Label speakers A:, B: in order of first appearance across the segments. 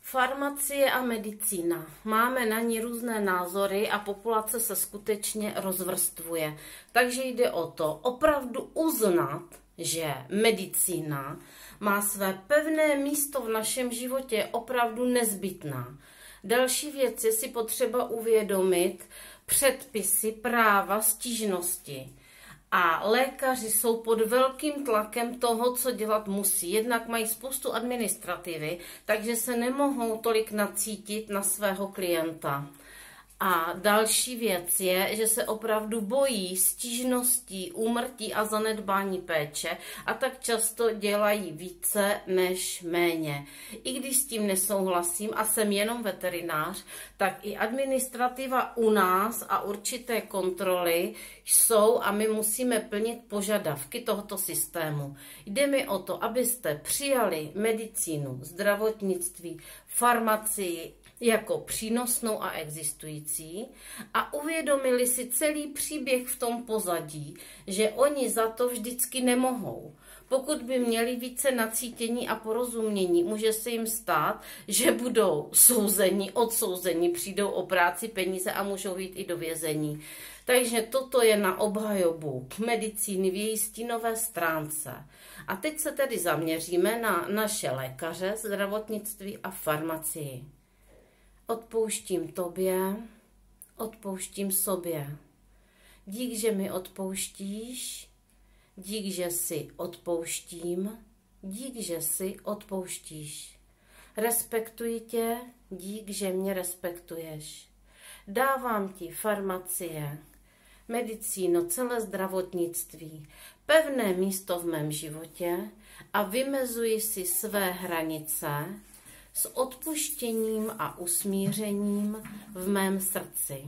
A: Farmacie a medicína. Máme na ní různé názory a populace se skutečně rozvrstvuje. Takže jde o to opravdu uznat, že medicína má své pevné místo v našem životě, je opravdu nezbytná. Další věc je si potřeba uvědomit předpisy, práva, stížnosti. A lékaři jsou pod velkým tlakem toho, co dělat musí. Jednak mají spoustu administrativy, takže se nemohou tolik nacítit na svého klienta. A další věc je, že se opravdu bojí stížností, úmrtí a zanedbání péče a tak často dělají více než méně. I když s tím nesouhlasím a jsem jenom veterinář, tak i administrativa u nás a určité kontroly jsou a my musíme plnit požadavky tohoto systému. Jde mi o to, abyste přijali medicínu, zdravotnictví, farmacii jako přínosnou a existující a uvědomili si celý příběh v tom pozadí, že oni za to vždycky nemohou. Pokud by měli více nacítění a porozumění, může se jim stát, že budou souzeni, odsouzeni, přijdou o práci, peníze a můžou jít i do vězení. Takže toto je na obhajobu medicíny v její stínové stránce. A teď se tedy zaměříme na naše lékaře, zdravotnictví a farmacii. Odpouštím tobě, odpouštím sobě. Dík, že mi odpouštíš, dík, že si odpouštím, dík, že si odpouštíš. Respektuji tě, dík, že mě respektuješ. Dávám ti farmacie, medicíno, celé zdravotnictví, pevné místo v mém životě a vymezuji si své hranice s odpuštěním a usmířením v mém srdci.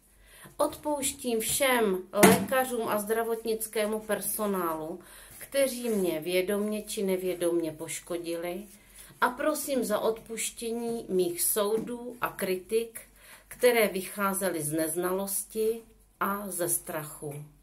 A: Odpouštím všem lékařům a zdravotnickému personálu, kteří mě vědomě či nevědomě poškodili, a prosím za odpuštění mých soudů a kritik, které vycházely z neznalosti a ze strachu.